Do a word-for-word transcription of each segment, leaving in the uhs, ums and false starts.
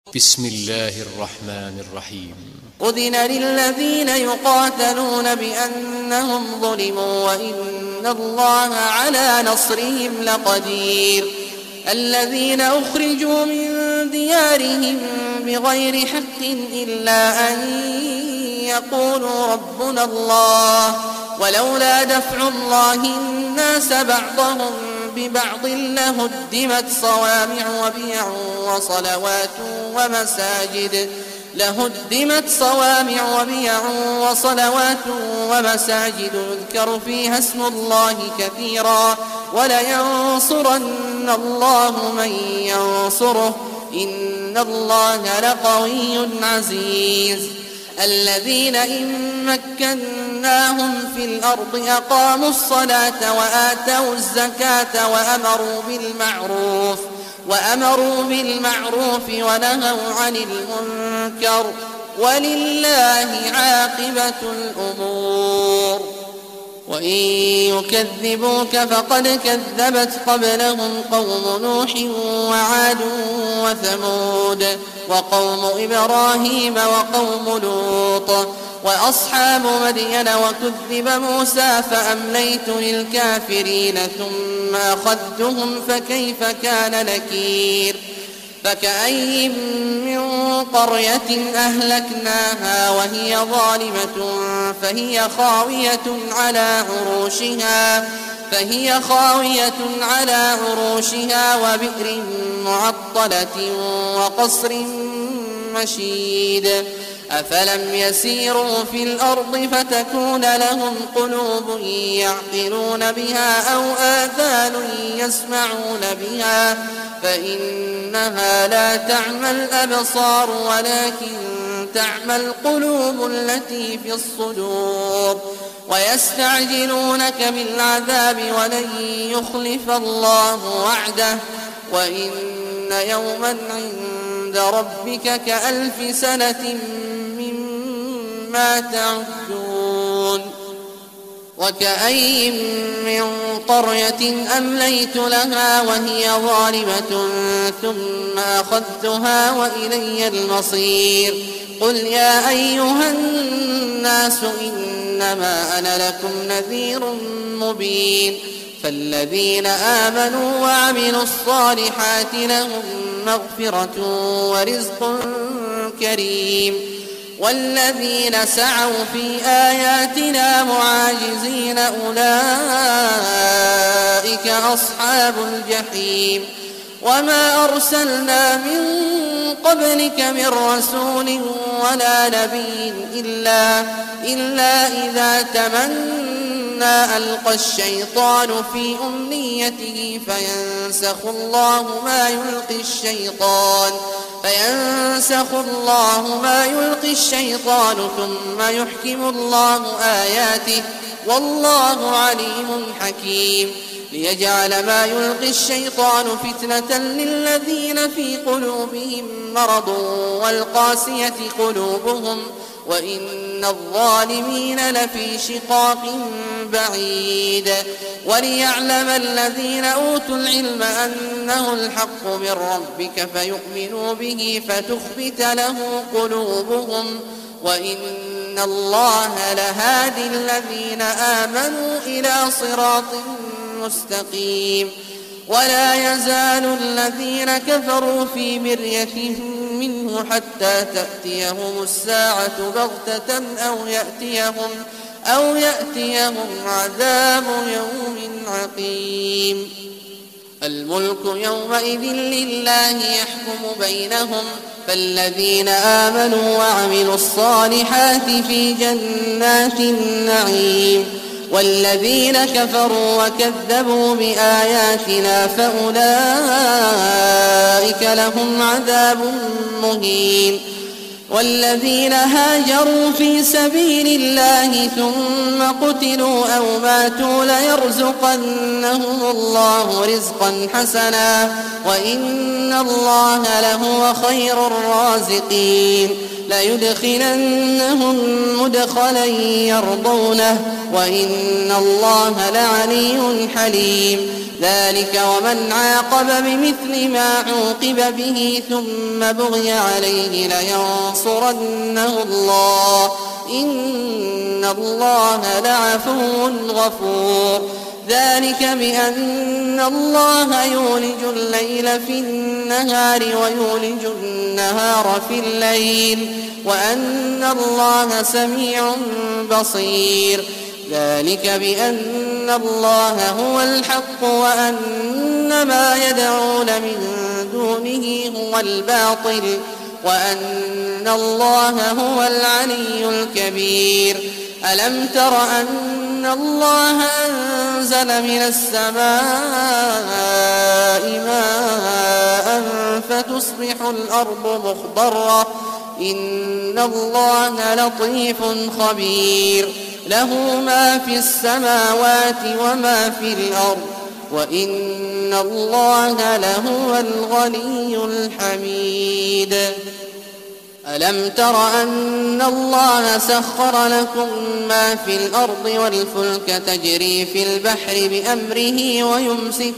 بسم الله الرحمن الرحيم. أذن للذين يقاتلون بأنهم ظلموا وإن الله على نصرهم لقدير. الذين أخرجوا من ديارهم بغير حق إلا أن يقولوا ربنا الله ولولا دفع الله الناس بعضهم ببعض لهدمت صوامع وبيع وصلوات ومساجد لهدمت صوامع وبيع وصلوات ومساجد يذكر فيها اسم الله كثيرا ولينصرن الله من ينصره إن الله لقوي عزيز. الذين إن مكناهم في الأرض أقاموا الصلاة وآتوا الزكاة وأمروا بالمعروف وأمروا بالمعروف ونهوا عن المنكر ولله عاقبة الأمور. وإن يكذبوك فقد كذبت قبلهم قوم نوح وعاد وثمود وقوم إبراهيم وقوم لوط وأصحاب مدين وكذب موسى فأمليت للكافرين ثم أخذتهم فكيف كان نكير. فكأي من قرية أهلكناها وهي ظالمة فهي خاوية على عروشها فهي خاوية على عروشها وبئر معطلة وقصر مشيد. أفلم يسيروا في الأرض فتكون لهم قلوب يعقلون بها أو آذان يسمعون بها فإنها لا تعمى الأبصار ولكن تعمى القلوب التي في الصدور. ويستعجلونك بالعذاب ولن يخلف الله وعده وإن يوما عند ربك كألف سنة مما تعدون. وكأي من قرية أمليت لها وهي ظالمة ثم أخذتها وإلي المصير. قل يا أيها الناس إنما أنا لكم نذير مبين. فالذين آمنوا وعملوا الصالحات لهم مغفرة ورزق كريم. والذين سعوا في آياتنا معاجزين أولئك أصحاب الجحيم. وما أرسلنا من قبلك من رسول ولا نبي إلا, إلا إذا تمنى ألقى الشيطان في أمنيته فينسخ الله ما يلقي الشيطان فينسخ الله ما يلقي الشيطان ثم يحكم الله آياته والله عليم حكيم. ليجعل ما يلقي الشيطان فتنة للذين في قلوبهم مرض والقاسية قلوبهم وإن الظالمين لفي شقاق بعيد. وليعلم الذين أوتوا العلم أنه الحق من ربك فيؤمنوا به فتخبت له قلوبهم وإن الله لهادي الذين آمنوا إلى صراط مستقيم. ولا يزال الذين كفروا في مرية منه حتى تأتيهم الساعة بغتة أو يأتيهم, أو يأتيهم عذاب يوم عقيم. الملك يومئذ لله يحكم بينهم. فالذين آمنوا وعملوا الصالحات في جنات النعيم والذين كفروا وكذبوا بآياتنا فأولئك لهم عذاب مهين. والذين هاجروا في سبيل الله ثم قتلوا أو ماتوا ليرزقنهم الله رزقا حسنا وإن الله لهو خير الرازقين. ليدخلنهم مدخلا يرضونه وإن الله لعلي حليم. ذلك ومن عاقب بمثل ما عوقب به ثم بغي عليه لينصرنه الله إن الله لعفو غفور ذلك بأن الله يولج الليل في النهار ويولج النهار في الليل وأن الله سميع بصير ذلك بأن الله هو الحق وأن ما يدعون من دونه هو الباطل وأن الله هو العلي الكبير ألم تر أن الله أنزل من السماء ماء فتصبح الأرض مخضرة إن الله لطيف خبير له ما في السماوات وما في الأرض وإن الله لهو الغني الحميد ألم تر أن الله سخر لكم ما في الأرض والفلك تجري في البحر بأمره ويمسك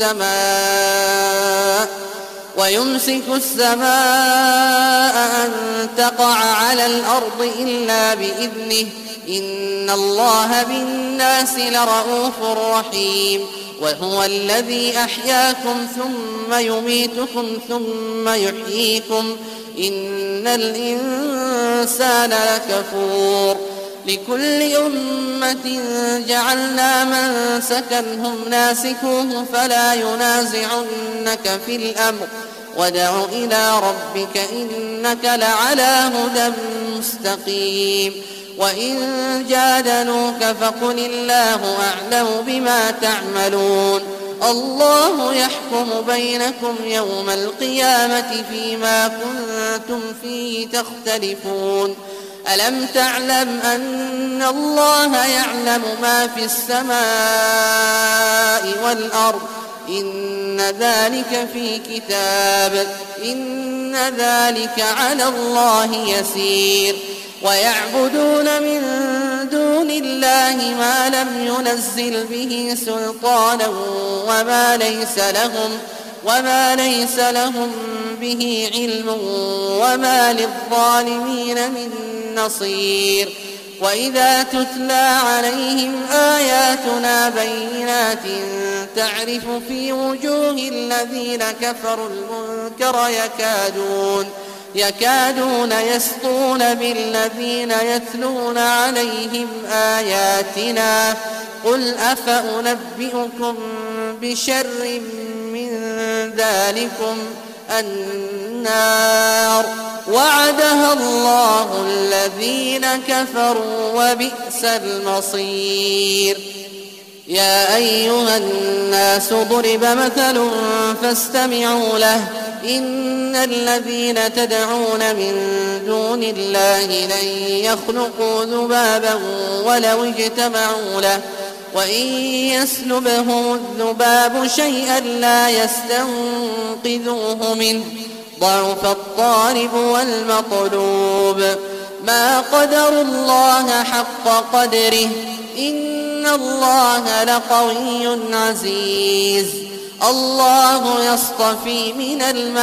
السماء ويمسك السماء أن تقع على الأرض إلا بإذنه إن الله بالناس لرءوف رحيم وهو الذي أحياكم ثم يميتكم ثم يحييكم إن الإنسان لكفور لكل أمة جعلنا منسكا هم ناسكوه فلا ينازعنك في الأمر وادع إلى ربك إنك لعلى هدى مستقيم وإن جادلوك فقل الله أعلم بما تعملون الله يحكم بينكم يوم القيامة فيما كنتم فيه تختلفون ألم تعلم أن الله يعلم ما في السماء والأرض إن ذلك في كتاب إن ذلك على الله يسير ويعبدون من دون الله ما لم ينزل به سلطانا وما ليس لهم وما ليس لهم به علم وما للظالمين من نصير وإذا تتلى عليهم آياتنا بينات تعرف في وجوه الذين كفروا المنكر يكادون يكادون يسطون بالذين يتلون عليهم آياتنا قل أفأنبئكم بشر من ذلكم النار وعدها الله الذين كفروا وبئس المصير يا أيها الناس ضرب مثل فاستمعوا له إن الذين تدعون من دون الله لن يخلقوا ذبابا ولو اجتمعوا له وإن يسلبهم الذباب شيئا لا يستنقذوه منه ضعف الطالب والمطلوب ما قدروا الله حق قدره إن الله لقوي عزيز الله يصطفي من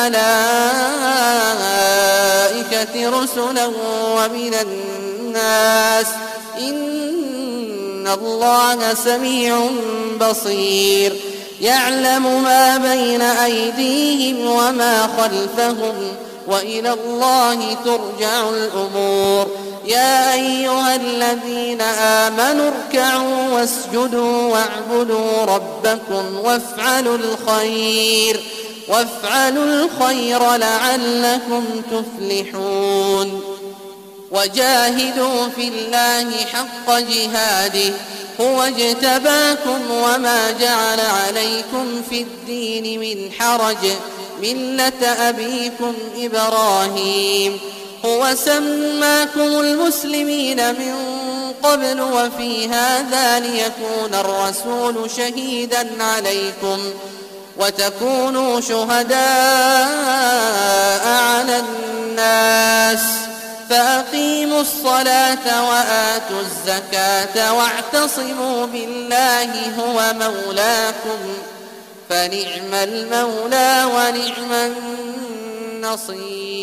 الملائكة رسلا ومن الناس إن الله سميع بصير يعلم ما بين أيديهم وما خلفهم وإلى الله ترجع الأمور يا أيها الذين آمنوا اركعوا واسجدوا واعبدوا ربكم وافعلوا الخير وافعلوا الخير لعلكم تفلحون وجاهدوا في الله حق جهاده هو اجتباكم وما جعل عليكم في الدين من حرج ملة أبيكم إبراهيم هو سماكم المسلمين من قبل وفي هذا ليكون الرسول شهيدا عليكم وتكونوا شهداء على الناس فأقيموا الصلاة وآتوا الزكاة واعتصموا بالله هو مولاكم فنعم المولى ونعم النصير.